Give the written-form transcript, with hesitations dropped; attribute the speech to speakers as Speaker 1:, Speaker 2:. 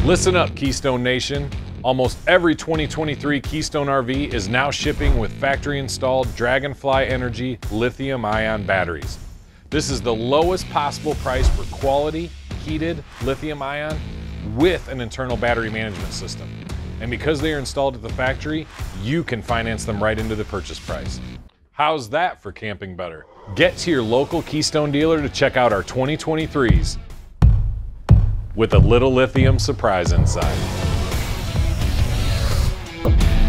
Speaker 1: Listen up, Keystone Nation. Almost every 2023 Keystone RV is now shipping with factory-installed Dragonfly Energy Lithium-ion batteries. This is the lowest possible price for quality, heated lithium-ion with an internal battery management system. And because they are installed at the factory, you can finance them right into the purchase price. How's that for camping better? Get to your local Keystone dealer to check out our 2023s with a little lithium surprise inside.